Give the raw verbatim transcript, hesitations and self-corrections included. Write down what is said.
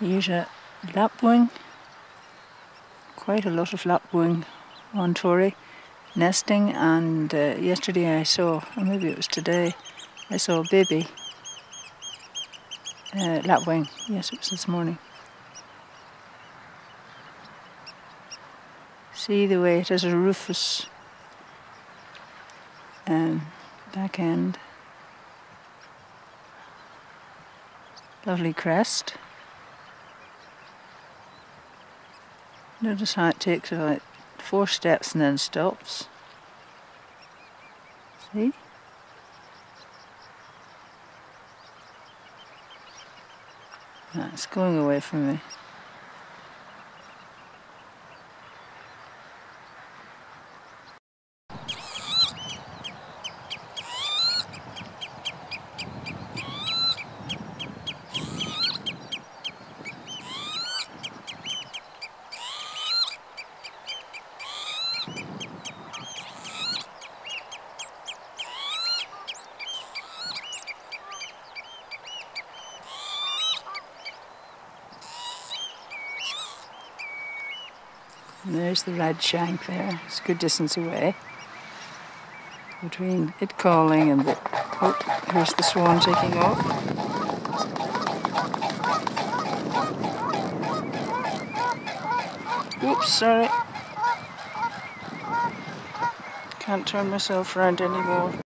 Here's a lapwing. Quite a lot of lapwing on Tory nesting, and uh, yesterday I saw, or maybe it was today, I saw a baby uh, lapwing. Yes, it was this morning. See the way it has a rufous um, back end. Lovely crest. Notice how it takes about four steps and then stops. See? Ah, it's going away from me. And there's the Redshank there. It's a good distance away. Between it calling and the... Oh, here's the Swan taking off. Oops, sorry. Can't turn myself around anymore.